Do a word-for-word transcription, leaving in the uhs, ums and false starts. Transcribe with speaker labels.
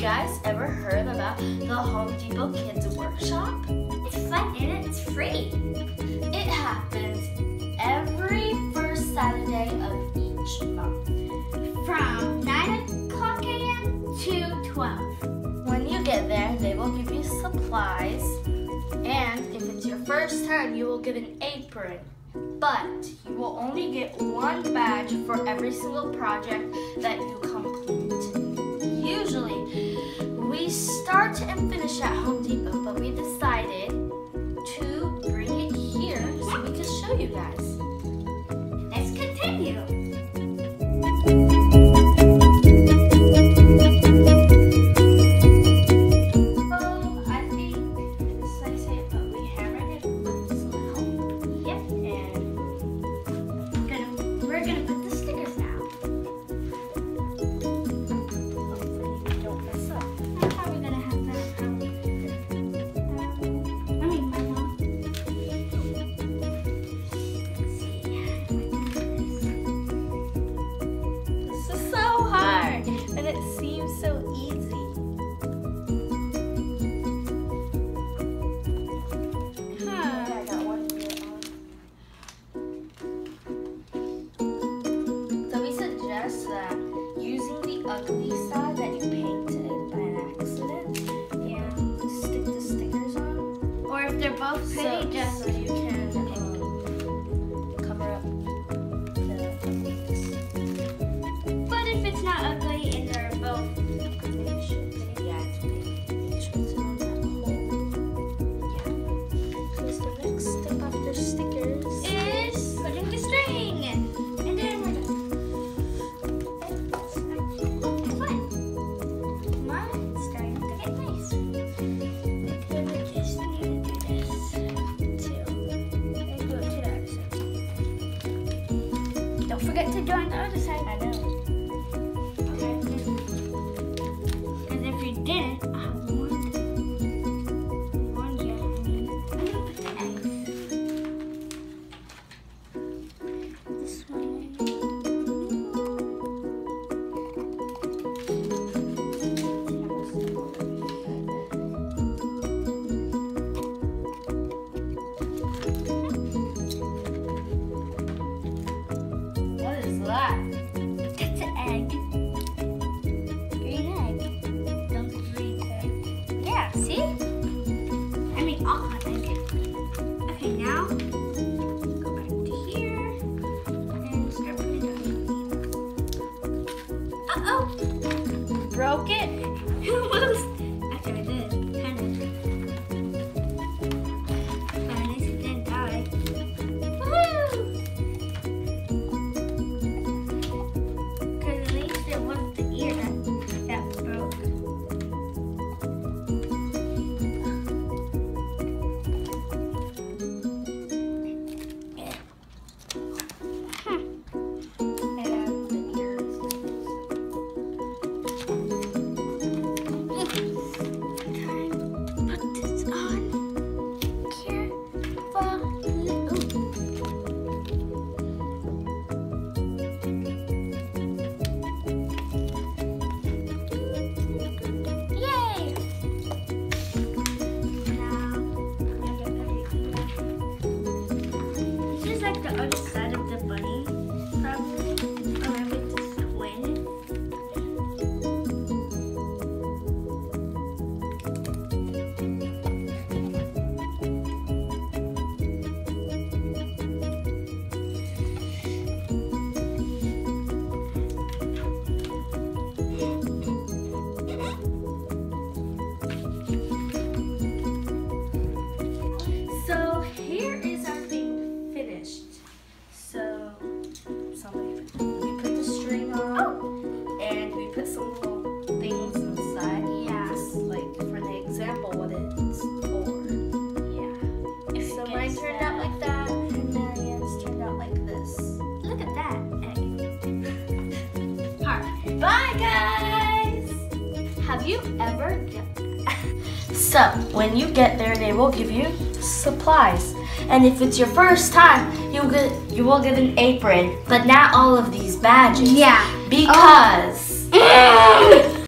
Speaker 1: guys ever heard about the Home Depot Kids Workshop?
Speaker 2: It's fun and it's free.
Speaker 1: It happens every first Saturday of each month
Speaker 2: From nine o'clock a m to twelve.
Speaker 1: When you get there, they will give you supplies, and if it's your first time, you will get an apron. But you will only get one badge for every single project that you complete. Usually, we start and finish at Home Depot, but we decided to bring it here so we can show you guys.
Speaker 2: Let's continue.
Speaker 1: And it seems so easy. Huh. I got one here. So we suggest that using the ugly side that you painted by an accident, and stick the stickers on.
Speaker 2: Or if they're both pretty,
Speaker 1: so,
Speaker 2: just
Speaker 1: so you can um, cover up the ugliness.
Speaker 2: But if it's not ugly and they're both,
Speaker 1: maybe should yeah, it's big. Make sure it's on that hole. Yeah. Because the next step after stickers
Speaker 2: is putting the string. And then we're done. It's fun. Come on, it's starting to get nice. Then we just need to do this too. And go to the other side. Don't forget to join the other side.
Speaker 1: I know.
Speaker 2: Didn't I warned warned you? I'm gonna put the eggs this way.
Speaker 1: What is that?
Speaker 2: That's an egg. See? I mean, all hot egg. Okay, now go back to here and start putting it on. Uh oh!
Speaker 1: Broke it?
Speaker 2: Almost. Actually, I did. Kind of. But at least it didn't die. Woohoo! Because at least it wasn't the ear that, that broke. The other side of the bunny, probably, or maybe it's twin.
Speaker 1: So here is our thing finished. So somebody we put the string on,
Speaker 2: Oh.
Speaker 1: and we put some little things inside.
Speaker 2: Yeah.
Speaker 1: Just like for the example, what it's for.
Speaker 2: Yeah. If
Speaker 1: So
Speaker 2: it
Speaker 1: mine
Speaker 2: gets
Speaker 1: turned
Speaker 2: that.
Speaker 1: out like that, and Marianne's turned out like this.
Speaker 2: Look at that egg. Alright.
Speaker 1: Bye, guys! Have you ever get So, when you get there, they will give you supplies. And if it's your first time, you'll get, you will get an apron, but not all of these badges.
Speaker 2: Yeah.
Speaker 1: Because...
Speaker 2: Oh.